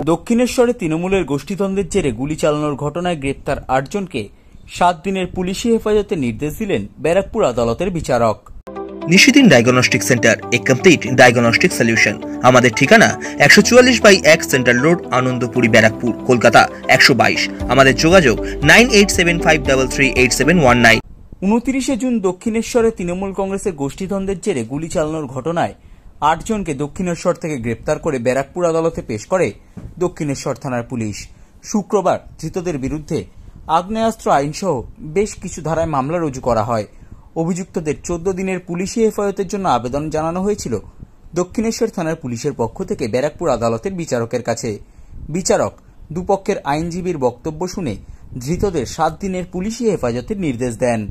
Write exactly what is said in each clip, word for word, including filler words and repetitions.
দক্ষিণেশ্বরে তৃণমূলের গোষ্ঠীদ্বন্দ্বের জেরে গুলি চালানোর ঘটনায় গ্রেপ্তার আটজনকে সাত দিনের পুলিশি হেফাজতে নির্দেশ দিলেন ব্যারাকপুর আদালতের বিচারক। Nishidin diagnostic centre, a complete diagnostic solution. আমাদের ঠিকানা একশো চুয়াল্লিশ বাই এক সেন্ট্রাল রোড, আনন্দপুরি, ব্যারাকপুর, কলকাতা একশো বাইশ। আমাদের যোগাযোগ nine eight seven five three three eight seven one nine. উনত্রিশে জুন দক্ষিণেশ্বরে তৃণমূল কংগ্রেসের গোষ্ঠীদ্বন্দ্বের জেরে গুলি চালানোর ঘটনায় আটজনকে দক্ষিণেশ্বর থেকে গ্রেপ্তার করে ব্যারাকপুর আদালতে পেশ করে দক্ষিণেশ্বর থানার পুলিশ। শুক্রবার ধৃতদের বিরুদ্ধে আগ্নেয়াস্ত্র আইনসহ বেশ কিছু ধারায় মামলা রুজু করা হয়। অভিযুক্তদের চোদ্দ দিনের পুলিশি হেফাজতের জন্য আবেদন জানানো হয়েছিল দক্ষিণেশ্বর থানার পুলিশের পক্ষ থেকে ব্যারাকপুর আদালতের বিচারকের কাছে। বিচারক দুপক্ষের আইনজীবীর বক্তব্য শুনে ধৃতদের সাত দিনের পুলিশি হেফাজতের নির্দেশ দেন।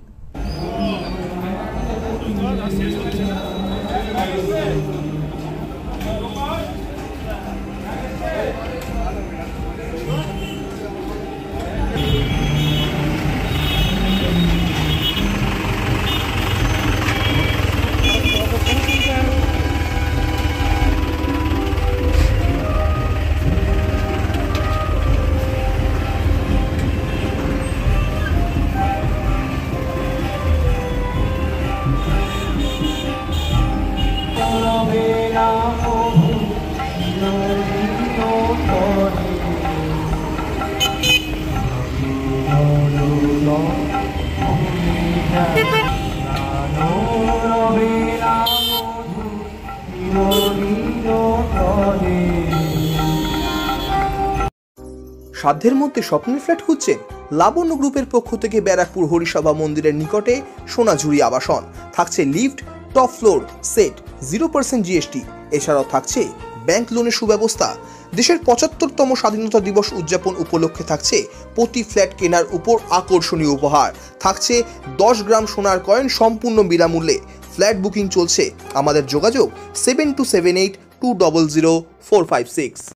সাধ্যের মধ্যে স্বপ্নের ফ্ল্যাট খুঁজছেন? লাবণ্য গ্রুপের পক্ষ থেকে ব্যারাকপুর হরিসভা মন্দিরের নিকটে সোনাঝুরি আবাসন। থাকছে lift, top floor, set, zero percent GST. এছাড়াও থাকছে ব্যাংক লোনের সুব্যবস্থা। দেশের পঁচাত্তরতম স্বাধীনতা দিবস উদযাপন উপলক্ষে থাকছে প্রতি ফ্ল্যাট কেনার উপর আকর্ষণীয় উপহার। থাকছে দশ গ্রাম সোনার কয়েন সম্পূর্ণ বিনামূল্যে। ফ্ল্যাট বুকিং চলছে। আমাদের যোগাযোগ seven two seven eight two double zero four five six.